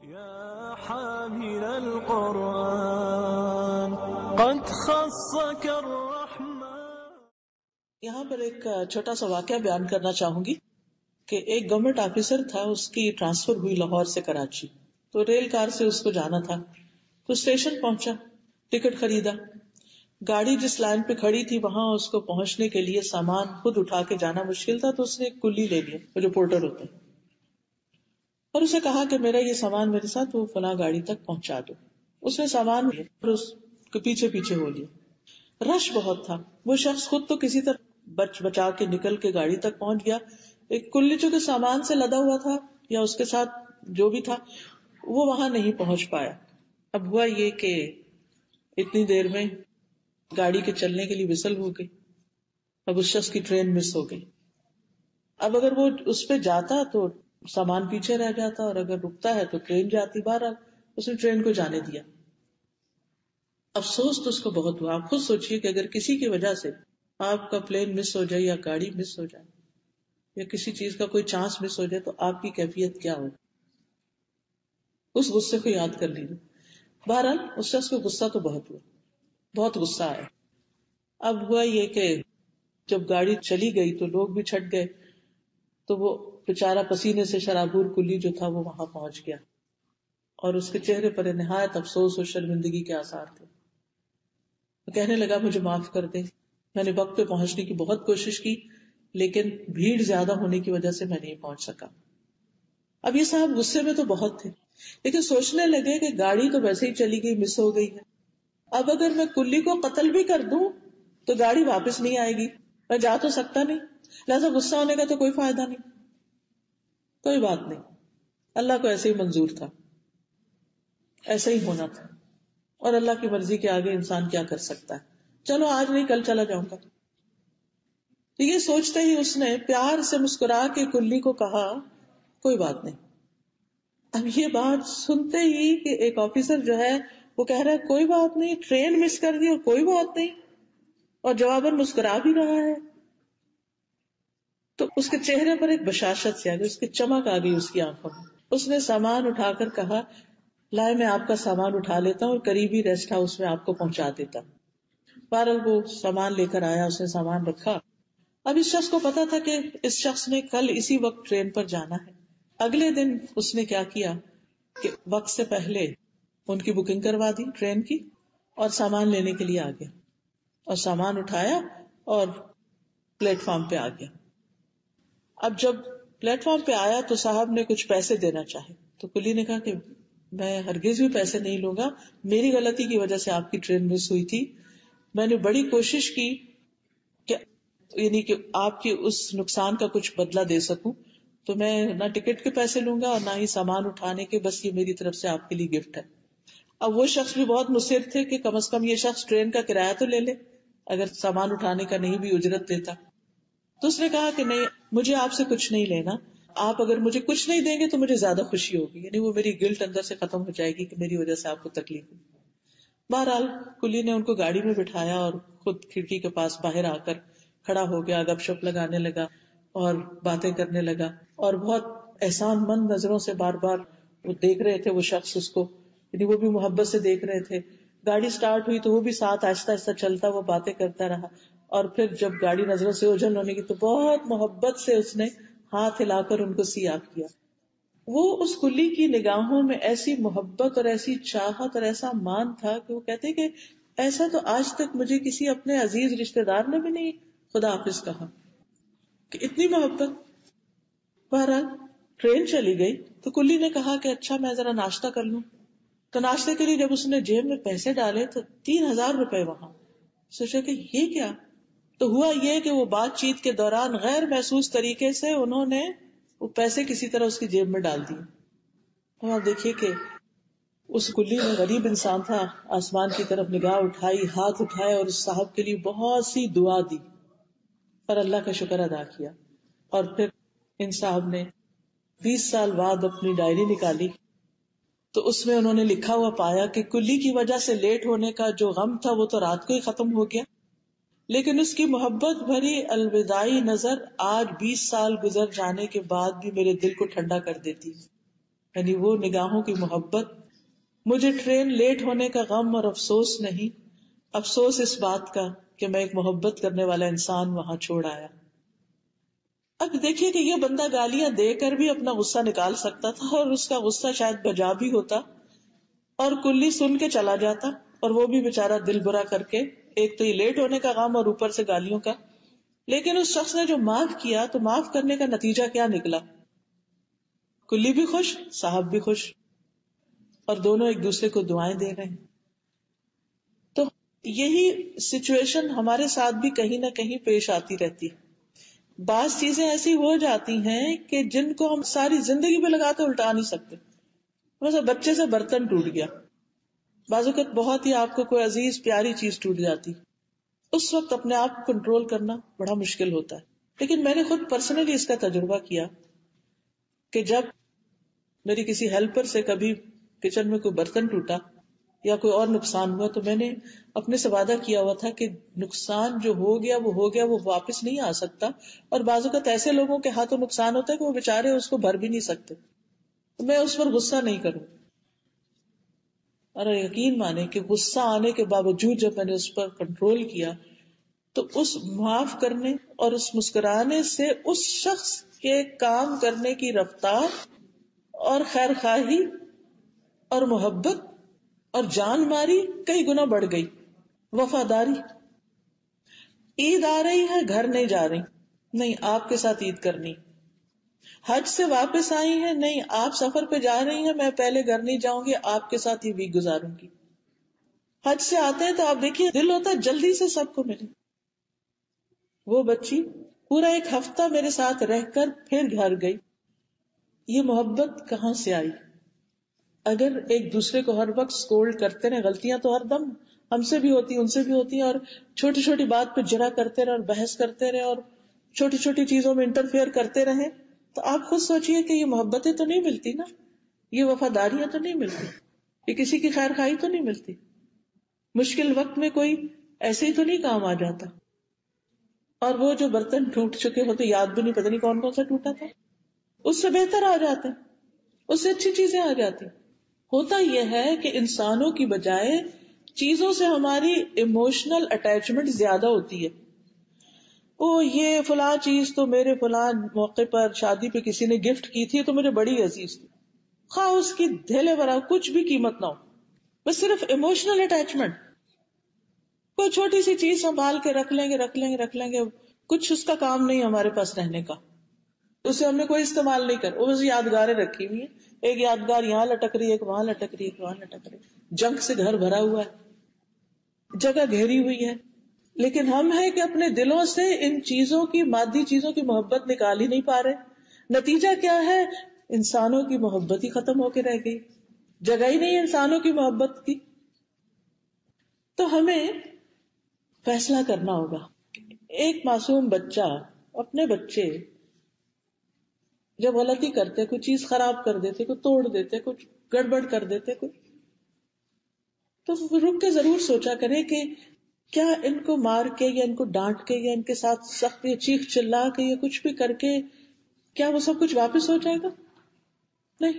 يا حامل القرآن قد خصك الرحمن. یہاں پر ایک چھوٹا سا واقعہ بیان کرنا چاہوں گی کہ ایک گورنمنٹ آفیسر تھا، اس کی ٹرانسفر ہوئی لاہور سے کراچی، تو ریل کار سے اس کو جانا تھا، تو اسٹیشن پہنچا، ٹکٹ خریدا، گاڑی جس لائن پہ کھڑی تھی وہاں اس کو پہنچنے کے لیے سامان خود اٹھا کے جانا مشکل تھا، تو اس نے ایک کلی لے لیا، وہ جو پورٹر ہوتے ہیں، اور اسے کہا کہ میرا یہ سامان میرے ساتھ وہ فلاں گاڑی تک پہنچا دو. اس نے سامان لیا اور اس کے پیچھے پیچھے ہو لیا. رش بہت تھا، وہ شخص خود تو کسی طرح بچا کے نکل کے گاڑی تک پہنچ گیا، ایک کلی جو کہ سامان سے لدا ہوا تھا یا اس کے ساتھ جو بھی تھا وہ وہاں نہیں پہنچ پایا. اب ہوا یہ کہ اتنی دیر میں گاڑی کے چلنے کے لیے وسل ہو گئی، اب اس شخص کی ٹرین مس ہو گئی. اب اگر وہ اس پہ جاتا تو سامان پیچھے رہ جاتا، اور اگر رکتا ہے تو ٹرین جاتی. بہرحال اس نے ٹرین کو جانے دیا. افسوس تو اس کو بہت ہوا. آپ خود سوچئے کہ اگر کسی کی وجہ سے آپ کا پلین مس ہو جائے یا گاڑی مس ہو جائے یا کسی چیز کا کوئی چانس مس ہو جائے تو آپ کی کیفیت کیا ہو. اس غصے کو یاد کر لیجیے. بہرحال اس شخص کو غصہ تو بہت ہوا، بہت غصہ آیا. اب ہوا یہ کہ جب گاڑی چلی گئی تو لوگ بھی چھٹ گئے، تو وہ بیچارہ پسینے سے شرابور کلی جو تھا وہ وہاں پہنچ گیا، اور اس کے چہرے پر نہایت افسوس اور شرمندگی کے آثار تھے. وہ کہنے لگا مجھے معاف کر دے، میں نے وقت پہ پہنچنے کی بہت کوشش کی لیکن بھیڑ زیادہ ہونے کی وجہ سے میں نہیں پہنچ سکا. اب یہ صاحب غصے میں تو بہت تھے لیکن سوچنے لگے کہ گاڑی تو ویسے ہی چلی گئی، مس ہو گئی ہے، اب اگر میں کلی کو قتل بھی کر دوں تو گاڑی واپس نہیں آئے گی، میں جا تو سکتا نہیں، لہذا غصہ ہونے کا تو کوئی فائدہ نہیں. کوئی بات نہیں، اللہ کو ایسے ہی منظور تھا، ایسا ہی ہونا تھا، اور اللہ کی مرضی کے آگے انسان کیا کر سکتا ہے. چلو آج نہیں کل چلا جاؤں گا. تو یہ سوچتے ہی اس نے پیار سے مسکرا کے کلی کو کہا کوئی بات نہیں. اب یہ بات سنتے ہی کہ ایک آفیسر جو ہے وہ کہہ رہا ہے کوئی بات نہیں، ٹرین مس کر دی اور کوئی بات نہیں، اور جواباً مسکرا بھی رہا ہے، تو اس کے چہرے پر ایک بشاشت سی آ گئی، اس کی چمک آ گئی اس کی آنکھوں میں. اس نے سامان اٹھا کر کہا لائے میں آپ کا سامان اٹھا لیتا ہوں اور قریبی ریسٹ ہاؤس میں آپ کو پہنچا دیتا ہوں. بہرحال وہ سامان لے کر آیا، اس نے سامان رکھا. اب اس شخص کو پتا تھا کہ اس شخص نے کل اسی وقت ٹرین پر جانا ہے. اگلے دن اس نے کیا کیا کہ وقت سے پہلے ان کی بکنگ کروا دی ٹرین کی اور سامان لینے کے لیے آ گیا اور سامان اٹھایا اور پلیٹ فارم پہ آ گیا. اب جب پلیٹ فارم پہ آیا تو صاحب نے کچھ پیسے دینا چاہے تو کلی نے کہا کہ میں ہرگز بھی پیسے نہیں لوں گا، میری غلطی کی وجہ سے آپ کی ٹرین مس ہوئی تھی، میں نے بڑی کوشش کی کہ یعنی کہ آپ کی اس نقصان کا کچھ بدلہ دے سکوں، تو میں نہ ٹکٹ کے پیسے لوں گا اور نہ ہی سامان اٹھانے کے، بس یہ میری طرف سے آپ کے لیے گفٹ ہے. اب وہ شخص بھی بہت مصر تھے کہ کم از کم یہ شخص ٹرین کا کرایہ تو لے لے اگر سامان اٹھانے کا نہیں بھی اجرت دیتا. تو اس نے کہا کہ نہیں، مجھے آپ سے کچھ نہیں لینا، آپ اگر مجھے کچھ نہیں دیں گے تو مجھے زیادہ خوشی ہوگی، یعنی وہ میری گلٹ اندر سے ختم ہو جائے گی کہ میری وجہ سے آپ کو تکلیف ہوئی. بہرحال کلی نے ان کو گاڑی میں بٹھایا اور خود کھڑکی کے پاس باہر آ کر کھڑا ہو گیا، گپ شپ لگانے لگا اور باتیں کرنے لگا، اور بہت احسان مند نظروں سے بار بار وہ دیکھ رہے تھے وہ شخص اس کو، یعنی وہ بھی محبت سے دیکھ رہے تھے. گاڑی سٹارٹ ہوئی تو وہ بھی ساتھ آہستہ آہستہ چلتا، وہ باتیں کرتا رہا، اور پھر جب گاڑی نظروں سے اوجھل ہونے کی تو بہت محبت سے اس نے ہاتھ ہلا کر ان کو سی آف کیا. وہ اس کلی کی نگاہوں میں ایسی محبت اور ایسی چاہت اور ایسا مان تھا کہ وہ کہتے کہ ایسا تو آج تک مجھے کسی اپنے عزیز رشتہ دار نے بھی نہیں خدا حافظ کہا، کہ اتنی محبت. بہرحال ٹرین چلی گئی تو کلی نے کہا کہ اچھا میں ذرا ناشتہ کر لوں. تو ناشتے کے لیے جب اس نے جیب میں پیسے ڈالے تو 3,000 روپے وہاں. سوچا کہ یہ کیا. تو ہوا یہ کہ وہ بات چیت کے دوران غیر محسوس طریقے سے انہوں نے وہ پیسے کسی طرح اس کی جیب میں ڈال دیے. اور آپ دیکھیے کہ اس کلی میں غریب انسان تھا، آسمان کی طرف نگاہ اٹھائی، ہاتھ اٹھائے اور اس صاحب کے لیے بہت سی دعا دی اور اللہ کا شکر ادا کیا. اور پھر ان صاحب نے 20 سال بعد اپنی ڈائری نکالی تو اس میں انہوں نے لکھا ہوا پایا کہ کلی کی وجہ سے لیٹ ہونے کا جو غم تھا وہ تو رات کو ہی ختم ہو گیا، لیکن اس کی محبت بھری الوداعی نظر آج 20 سال گزر جانے کے بعد بھی میرے دل کو ٹھنڈا کر دیتی. یعنی وہ نگاہوں کی محبت. مجھے ٹرین لیٹ ہونے کا غم اور افسوس نہیں، افسوس اس بات کا کہ میں ایک محبت کرنے والا انسان وہاں چھوڑ آیا. اب دیکھیے کہ یہ بندہ گالیاں دے کر بھی اپنا غصہ نکال سکتا تھا، اور اس کا غصہ شاید بجا بھی ہوتا اور کلی سن کے چلا جاتا، اور وہ بھی بےچارا دل برا کر کے، ایک تو یہ لیٹ ہونے کا غم اور اوپر سے گالیوں کا. لیکن اس شخص نے جو معاف کیا تو معاف کرنے کا نتیجہ کیا نکلا؟ کلی بھی خوش، صاحب بھی خوش، اور دونوں ایک دوسرے کو دعائیں دے رہے ہیں. تو یہی سچویشن ہمارے ساتھ بھی کہیں نہ کہیں پیش آتی رہتی ہے. بعض چیزیں ایسی ہو جاتی ہیں کہ جن کو ہم ساری زندگی پہ لگاتے الٹا نہیں سکتے. مثلا بچے سے برتن ٹوٹ گیا، بعض اوقات بہت ہی آپ کو کوئی عزیز پیاری چیز ٹوٹ جاتی، اس وقت اپنے آپ کو کنٹرول کرنا بڑا مشکل ہوتا ہے. لیکن میں نے خود پرسنلی اس کا تجربہ کیا کہ جب میری کسی ہیلپر سے کبھی کچن میں کوئی برتن ٹوٹا یا کوئی اور نقصان ہوا، تو میں نے اپنے سے وعدہ کیا ہوا تھا کہ نقصان جو ہو گیا وہ واپس نہیں آ سکتا، اور بعض اوقات ایسے لوگوں کے ہاتھوں نقصان ہوتا ہے کہ وہ بےچارے اس کو بھر بھی نہیں سکتے، تو میں اس پر غصہ نہیں کروں. اور یقین مانے کہ غصہ آنے کے باوجود جب میں نے اس پر کنٹرول کیا تو اس معاف کرنے اور اس مسکرانے سے اس شخص کے کام کرنے کی رفتار اور خیر خواہی اور محبت اور جان ماری کئی گنا بڑھ گئی. وفاداری. عید آ رہی ہے، گھر نہیں جا رہی، نہیں آپ کے ساتھ عید کرنی. حج سے واپس آئی ہیں، نہیں آپ سفر پہ جا رہی ہیں، میں پہلے گھر نہیں جاؤں گی، آپ کے ساتھ ہی ویک گزاروں گی. حج سے آتے ہیں تو آپ دیکھیے دل ہوتا ہے جلدی سے سب کو ملے. وہ بچی پورا ایک ہفتہ میرے ساتھ رہ کر پھر گھر گئی. یہ محبت کہاں سے آئی؟ اگر ایک دوسرے کو ہر وقت سکولڈ کرتے رہے، غلطیاں تو ہر دم ہم سے بھی ہوتی، ان سے بھی ہوتی ہیں، اور چھوٹی چھوٹی بات پہ جرا کرتے رہے اور بحث کرتے رہے اور چھوٹی چھوٹی چیزوں میں انٹرفیئر کرتے رہے، تو آپ خود سوچئے کہ یہ محبتیں تو نہیں ملتی نا، یہ وفاداریاں تو نہیں ملتی، یہ کسی کی خیر خواہی تو نہیں ملتی. مشکل وقت میں کوئی ایسے ہی تو نہیں کام آ جاتا. اور وہ جو برتن ٹوٹ چکے ہوتے، یاد بھی نہیں، پتہ نہیں کون کون سا ٹوٹا تھا، اس سے بہتر آ جاتے، اس سے اچھی چیزیں آ جاتی. ہوتا یہ ہے کہ انسانوں کی بجائے چیزوں سے ہماری ایموشنل اٹیچمنٹ زیادہ ہوتی ہے. وہ یہ فلاں چیز تو میرے فلاں موقع پر شادی پہ کسی نے گفٹ کی تھی تو مجھے بڑی عزیز تھی، خواہ اس کی دھیلے برا کچھ بھی قیمت نہ ہو، بس صرف ایموشنل اٹیچمنٹ. کوئی چھوٹی سی چیز سنبھال کے رکھ لیں گے، کچھ اس کا کام نہیں ہمارے پاس رہنے کا، اسے ہم نے کوئی استعمال نہیں کر، وہ یادگاریں رکھی ہوئی ہیں، ایک یادگار یہاں لٹک رہی ہے، ایک وہاں لٹک رہی ہے، ایک وہاں لٹک رہی ہے، جنگ سے گھر بھرا ہوا ہے، جگہ گھیری ہوئی ہے. لیکن ہم ہیں کہ اپنے دلوں سے ان چیزوں کی، مادی چیزوں کی محبت نکال ہی نہیں پا رہے. نتیجہ کیا ہے؟ انسانوں کی محبت ہی ختم ہو کے رہ گئی، جگہ ہی نہیں انسانوں کی محبت کی. تو ہمیں فیصلہ کرنا ہوگا. ایک معصوم بچہ، اپنے بچے جب غلطی کرتے، کوئی چیز خراب کر دیتے، کوئی توڑ دیتے، کچھ گڑبڑ کر دیتے، تو رک کے ضرور سوچا کریں کہ کیا ان کو مار کے یا ان کو ڈانٹ کے یا ان کے ساتھ سخت یا چیخ چلا کے یا کچھ بھی کر کے کیا وہ سب کچھ واپس ہو جائے گا؟ نہیں.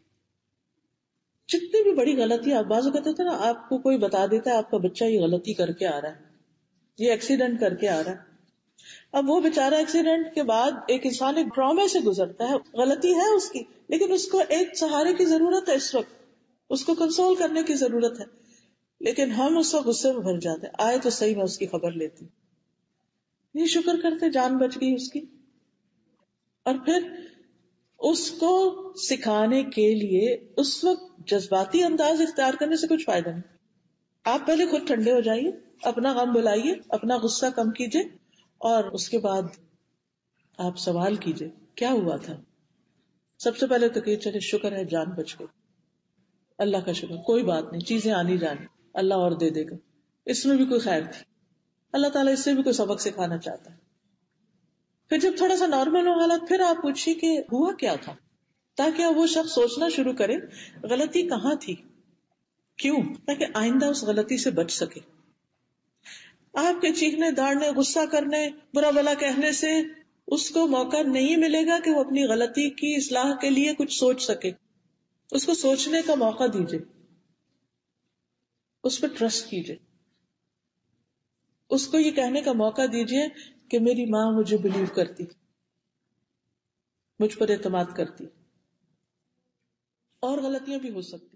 جتنی بھی بڑی غلطی آپ بعض کہتے تھے نا، آپ کو کوئی بتا دیتا ہے آپ کا بچہ یہ غلطی کر کے آ رہا ہے، یہ ایکسیڈنٹ کر کے آ رہا ہے. اب وہ بیچارہ ایکسیڈنٹ کے بعد ایک انسان ایک ٹراما سے گزرتا ہے، غلطی ہے اس کی، لیکن اس کو ایک سہارے کی ضرورت ہے، اس وقت اس کو کنسول کرنے کی ضرورت ہے. لیکن ہم اس وقت غصے میں بھر جاتے، آئے تو صحیح میں اس کی خبر لیتی، یہ شکر کرتے جان بچ گئی اس کی. اور پھر اس کو سکھانے کے لیے اس وقت جذباتی انداز اختیار کرنے سے کچھ فائدہ نہیں. آپ پہلے خود ٹھنڈے ہو جائیے، اپنا غم بلائیے، اپنا غصہ کم کیجیے، اور اس کے بعد آپ سوال کیجیے کیا ہوا تھا. سب سے پہلے تو کہ چلے شکر ہے جان بچ گئی، اللہ کا شکر، کوئی بات نہیں، چیزیں آنی جانی، اللہ اور دے دے گا، اس میں بھی کوئی خیر تھی، اللہ تعالیٰ اس سے بھی کوئی سبق سکھانا چاہتا ہے. پھر جب تھوڑا سا نارمل ہو حالت، پھر آپ پوچھیے کہ ہوا کیا تھا، تاکہ وہ شخص سوچنا شروع کرے غلطی کہاں تھی، کیوں، تاکہ آئندہ اس غلطی سے بچ سکے. آپ کے چیخنے، داڑنے، غصہ کرنے، برا بلا کہنے سے اس کو موقع نہیں ملے گا کہ وہ اپنی غلطی کی اصلاح کے لیے کچھ سوچ سکے. اس کو سوچنے کا موقع دیجیے، اس پہ ٹرسٹ کیجیے، اس کو یہ کہنے کا موقع دیجیے کہ میری ماں مجھے بلیو کرتی، مجھ پر اعتماد کرتی، اور غلطیاں بھی ہو سکتی،